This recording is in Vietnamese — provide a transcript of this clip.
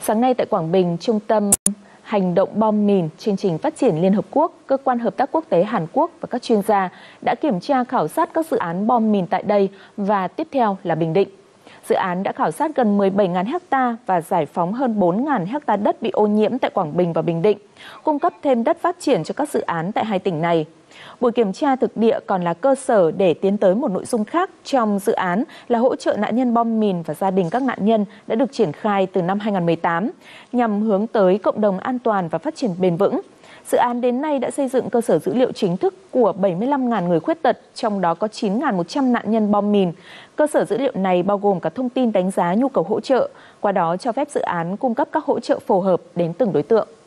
Sáng nay tại Quảng Bình, Trung tâm Hành động bom mìn, Chương trình Phát triển Liên Hợp Quốc, Cơ quan Hợp tác Quốc tế Hàn Quốc và các chuyên gia đã kiểm tra khảo sát các dự án bom mìn tại đây và tiếp theo là Bình Định. Dự án đã khảo sát gần 17.000 ha và giải phóng hơn 4.000 ha đất bị ô nhiễm tại Quảng Bình và Bình Định, cung cấp thêm đất phát triển cho các dự án tại hai tỉnh này. Buổi kiểm tra thực địa còn là cơ sở để tiến tới một nội dung khác trong dự án là hỗ trợ nạn nhân bom mìn và gia đình các nạn nhân đã được triển khai từ năm 2018, nhằm hướng tới cộng đồng an toàn và phát triển bền vững. Dự án đến nay đã xây dựng cơ sở dữ liệu chính thức của 75.000 người khuyết tật, trong đó có 9.100 nạn nhân bom mìn. Cơ sở dữ liệu này bao gồm cả thông tin đánh giá nhu cầu hỗ trợ, qua đó cho phép dự án cung cấp các hỗ trợ phù hợp đến từng đối tượng.